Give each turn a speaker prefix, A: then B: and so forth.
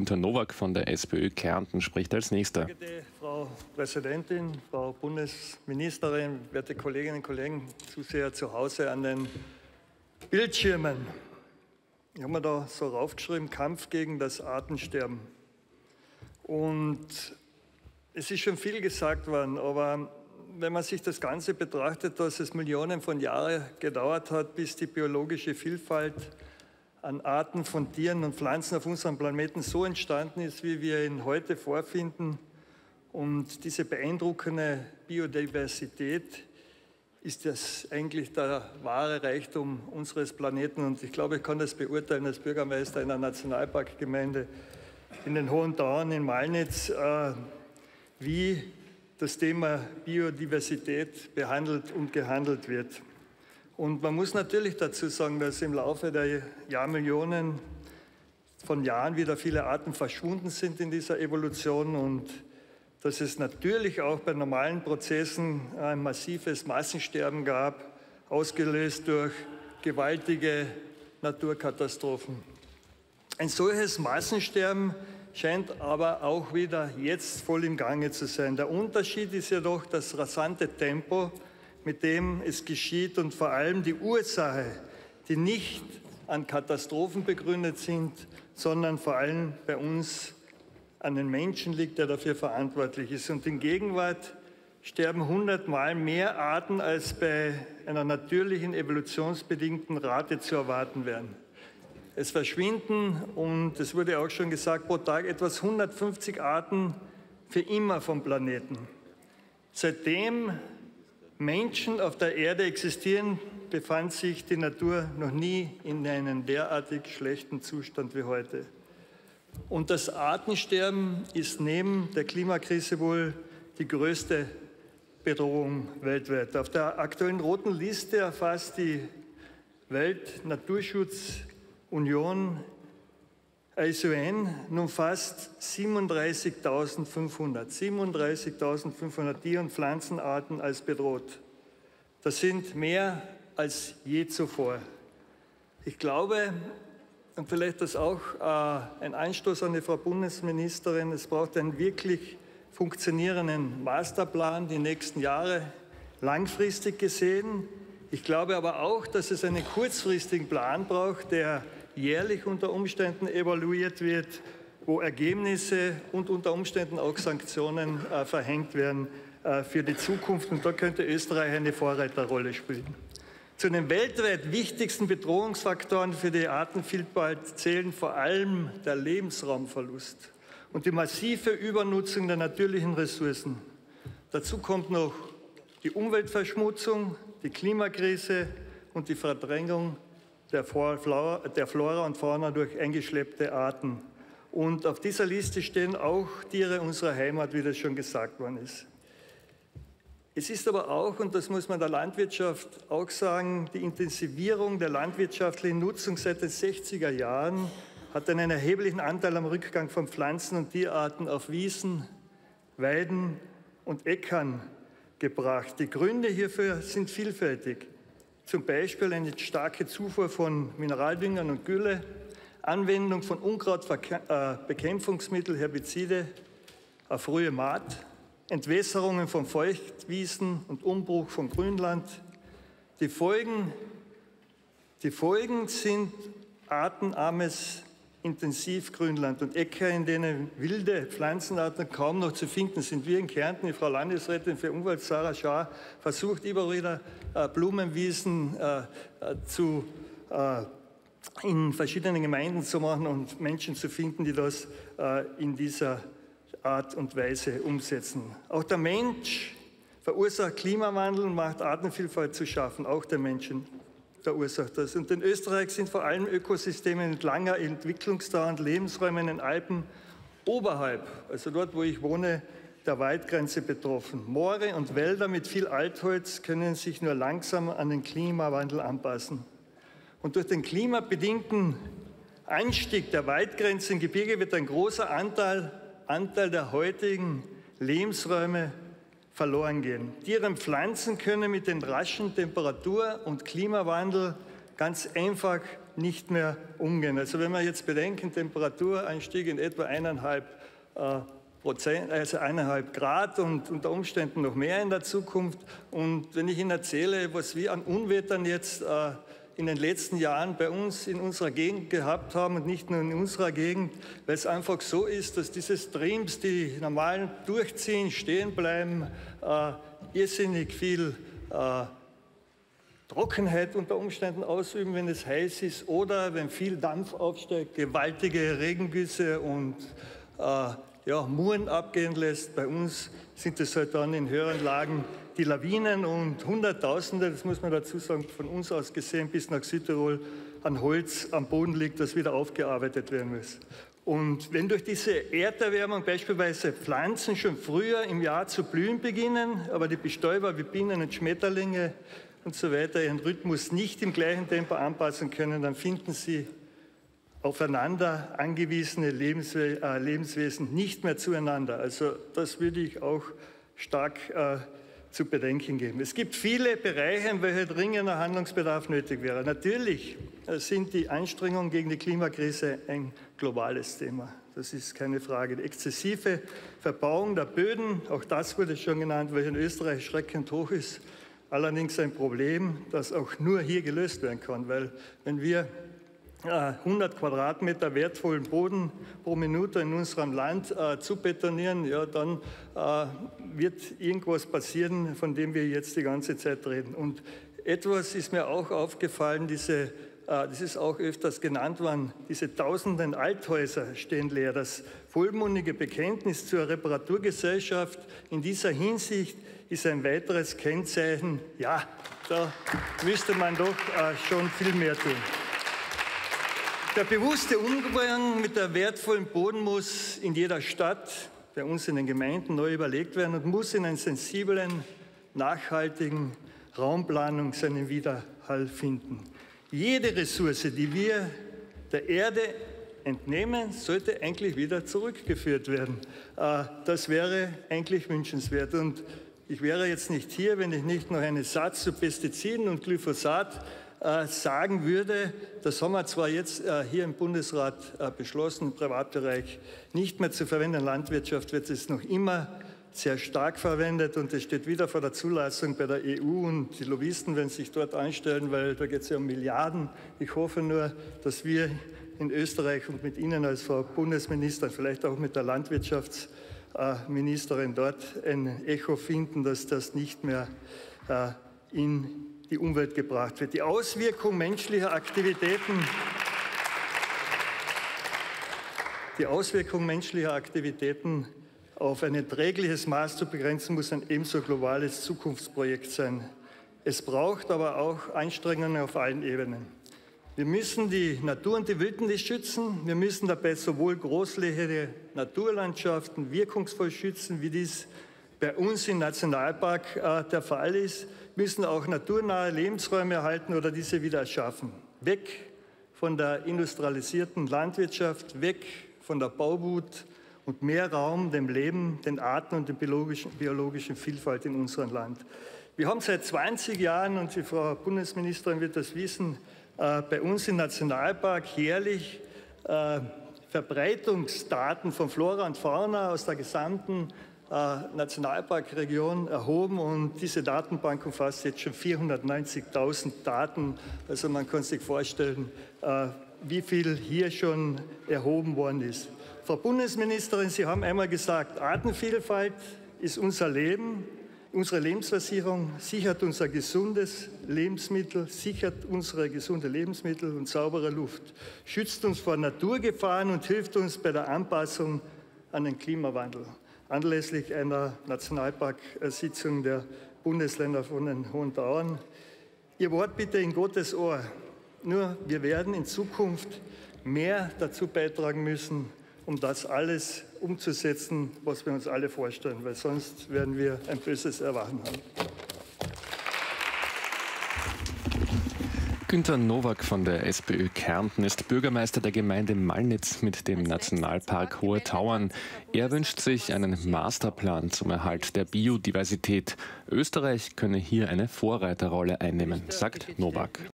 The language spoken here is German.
A: Günther Nowak von der SPÖ Kärnten spricht als Nächster.
B: Frau Präsidentin, Frau Bundesministerin, werte Kolleginnen und Kollegen, Zuseher zu Hause an den Bildschirmen. Ich habe mir da so raufgeschrieben, Kampf gegen das Artensterben. Und es ist schon viel gesagt worden, aber wenn man sich das Ganze betrachtet, dass es Millionen von Jahren gedauert hat, bis die biologische Vielfalt an Arten von Tieren und Pflanzen auf unserem Planeten so entstanden ist, wie wir ihn heute vorfinden. Und diese beeindruckende Biodiversität ist das eigentlich der wahre Reichtum unseres Planeten. Und ich glaube, ich kann das beurteilen als Bürgermeister einer Nationalparkgemeinde in den Hohen Tauern in Malnitz, wie das Thema Biodiversität behandelt und gehandelt wird. Und man muss natürlich dazu sagen, dass im Laufe der Jahrmillionen von Jahren wieder viele Arten verschwunden sind in dieser Evolution und dass es natürlich auch bei normalen Prozessen ein massives Massensterben gab, ausgelöst durch gewaltige Naturkatastrophen. Ein solches Massensterben scheint aber auch wieder jetzt voll im Gange zu sein. Der Unterschied ist jedoch das rasante Tempo, mit dem es geschieht und vor allem die Ursache, die nicht an Katastrophen begründet sind, sondern vor allem bei uns an den Menschen liegt, der dafür verantwortlich ist. Und in Gegenwart sterben 100-mal mehr Arten, als bei einer natürlichen, evolutionsbedingten Rate zu erwarten wären. Es verschwinden, und es wurde auch schon gesagt, pro Tag etwas 150 Arten für immer vom Planeten. Seitdem Menschen auf der Erde existieren, befand sich die Natur noch nie in einem derartig schlechten Zustand wie heute. Und das Artensterben ist neben der Klimakrise wohl die größte Bedrohung weltweit. Auf der aktuellen roten Liste erfasst die Weltnaturschutzunion IUCN nun fast 37.500 Tier- und Pflanzenarten als bedroht. Das sind mehr als je zuvor. Ich glaube, und vielleicht das auch ein Anstoß an die Frau Bundesministerin, es braucht einen wirklich funktionierenden Masterplan die nächsten Jahre, langfristig gesehen. Ich glaube aber auch, dass es einen kurzfristigen Plan braucht, der jährlich unter Umständen evaluiert wird, wo Ergebnisse und unter Umständen auch Sanktionen verhängt werden für die Zukunft. Und da könnte Österreich eine Vorreiterrolle spielen. Zu den weltweit wichtigsten Bedrohungsfaktoren für die Artenvielfalt zählen vor allem der Lebensraumverlust und die massive Übernutzung der natürlichen Ressourcen. Dazu kommt noch die Umweltverschmutzung, die Klimakrise und die Verdrängung der Flora und Fauna durch eingeschleppte Arten. Und auf dieser Liste stehen auch Tiere unserer Heimat, wie das schon gesagt worden ist. Es ist aber auch, und das muss man der Landwirtschaft auch sagen, die Intensivierung der landwirtschaftlichen Nutzung seit den 60er Jahren hat einen erheblichen Anteil am Rückgang von Pflanzen- und Tierarten auf Wiesen, Weiden und Äckern gebracht. Die Gründe hierfür sind vielfältig. Zum Beispiel eine starke Zufuhr von Mineraldüngern und Gülle, Anwendung von Unkrautbekämpfungsmittel, Herbizide, auf frühe Maat, Entwässerungen von Feuchtwiesen und Umbruch von Grünland. Die Folgen sind artenarmes Intensivgrünland und Äcker, in denen wilde Pflanzenarten kaum noch zu finden sind. Wir in Kärnten, die Frau Landesrätin für Umwelt, Sarah Schaar, versucht immer wieder Blumenwiesen in verschiedenen Gemeinden zu machen und Menschen zu finden, die das in dieser Art und Weise umsetzen. Auch der Mensch verursacht Klimawandel und macht Artenvielfalt zu schaffen. Auch der Menschen verursacht das. Und in Österreich sind vor allem Ökosysteme mit langer Entwicklungsdauer und Lebensräume in den Alpen oberhalb, also dort, wo ich wohne, der Waldgrenze betroffen. Moore und Wälder mit viel Altholz können sich nur langsam an den Klimawandel anpassen. Und durch den klimabedingten Anstieg der Waldgrenze im Gebirge wird ein großer Anteil der heutigen Lebensräume verloren gehen. Tiere und Pflanzen können mit dem raschen Temperatur- und Klimawandel ganz einfach nicht mehr umgehen. Also wenn wir jetzt bedenken, Temperaturanstieg in etwa 1,5 Grad und unter Umständen noch mehr in der Zukunft. Und wenn ich Ihnen erzähle, was wir an Unwettern jetzt in den letzten Jahren bei uns in unserer Gegend gehabt haben und nicht nur in unserer Gegend, weil es einfach so ist, dass diese Streams, die normal durchziehen, stehen bleiben, irrsinnig viel Trockenheit unter Umständen ausüben, wenn es heiß ist, oder wenn viel Dampf aufsteigt, gewaltige Regengüsse und Muren abgehen lässt. Bei uns sind es halt dann in höheren Lagen die Lawinen und Hunderttausende, das muss man dazu sagen, von uns aus gesehen bis nach Südtirol an Holz am Boden liegt, das wieder aufgearbeitet werden muss. Und wenn durch diese Erderwärmung beispielsweise Pflanzen schon früher im Jahr zu blühen beginnen, aber die Bestäuber wie Bienen und Schmetterlinge und so weiter ihren Rhythmus nicht im gleichen Tempo anpassen können, dann finden sie aufeinander angewiesene Lebenswesen nicht mehr zueinander. Also das würde ich auch stark zu bedenken geben. Es gibt viele Bereiche, in welchen dringender Handlungsbedarf nötig wäre. Natürlich sind die Anstrengungen gegen die Klimakrise ein globales Thema. Das ist keine Frage. Die exzessive Verbauung der Böden, auch das wurde schon genannt, welche in Österreich schreckend hoch ist, allerdings ein Problem, das auch nur hier gelöst werden kann, weil wenn wir 100 Quadratmeter wertvollen Boden pro Minute in unserem Land zu betonieren, ja, dann wird irgendwas passieren, von dem wir jetzt die ganze Zeit reden. Und etwas ist mir auch aufgefallen, das ist auch öfters genannt worden, diese tausenden Althäuser stehen leer. Das vollmundige Bekenntnis zur Reparaturgesellschaft in dieser Hinsicht ist ein weiteres Kennzeichen. Ja, da müsste man doch schon viel mehr tun. Der bewusste Umgang mit der wertvollen Boden muss in jeder Stadt, bei uns in den Gemeinden, neu überlegt werden und muss in einer sensiblen, nachhaltigen Raumplanung seinen Widerhall finden. Jede Ressource, die wir der Erde entnehmen, sollte eigentlich wieder zurückgeführt werden. Das wäre eigentlich wünschenswert. Und ich wäre jetzt nicht hier, wenn ich nicht noch einen Satz zu Pestiziden und Glyphosat sagen würde. Das haben wir zwar jetzt hier im Bundesrat beschlossen, im Privatbereich nicht mehr zu verwenden. In der Landwirtschaft wird es noch immer sehr stark verwendet und es steht wieder vor der Zulassung bei der EU und die Lobbyisten werden sich dort einstellen, weil da geht es ja um Milliarden. Ich hoffe nur, dass wir in Österreich und mit Ihnen als Frau Bundesministerin, vielleicht auch mit der Landwirtschaftsministerin dort ein Echo finden, dass das nicht mehr in die Umwelt gebracht wird. Die Auswirkung menschlicher Aktivitäten auf ein erträgliches Maß zu begrenzen, muss ein ebenso globales Zukunftsprojekt sein. Es braucht aber auch Anstrengungen auf allen Ebenen. Wir müssen die Natur und die Wildnis schützen. Wir müssen dabei sowohl großflächige Naturlandschaften wirkungsvoll schützen, wie dies bei uns im Nationalpark der Fall ist, müssen auch naturnahe Lebensräume erhalten oder diese wieder erschaffen. Weg von der industrialisierten Landwirtschaft, weg von der Bauwut und mehr Raum dem Leben, den Arten und der biologischen Vielfalt in unserem Land. Wir haben seit 20 Jahren, und die Frau Bundesministerin wird das wissen, bei uns im Nationalpark jährlich Verbreitungsdaten von Flora und Fauna aus der gesamten Nationalparkregion erhoben und diese Datenbank umfasst jetzt schon 490.000 Daten. Also man kann sich vorstellen, wie viel hier schon erhoben worden ist. Frau Bundesministerin, Sie haben einmal gesagt, Artenvielfalt ist unser Leben, unsere Lebensversicherung, sichert unser gesundes Lebensmittel, sichert unsere gesunde Lebensmittel und saubere Luft, schützt uns vor Naturgefahren und hilft uns bei der Anpassung an den Klimawandel. Anlässlich einer Nationalparksitzung der Bundesländer von den Hohen Tauern. Ihr Wort bitte in Gottes Ohr. Nur wir werden in Zukunft mehr dazu beitragen müssen, um das alles umzusetzen, was wir uns alle vorstellen, weil sonst werden wir ein böses Erwachen haben.
A: Günter Nowak von der SPÖ Kärnten ist Bürgermeister der Gemeinde Malnitz mit dem Nationalpark Hohe Tauern. Er wünscht sich einen Masterplan zum Erhalt der Biodiversität. Österreich könne hier eine Vorreiterrolle einnehmen, sagt Nowak.